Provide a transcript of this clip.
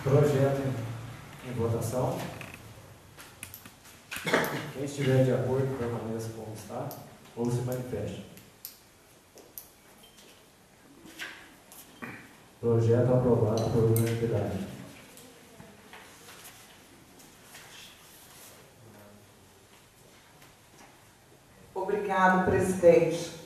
Projeto em votação. Quem estiver de acordo, permaneça como está ou se manifeste. Projeto aprovado por unanimidade. Obrigado, presidente.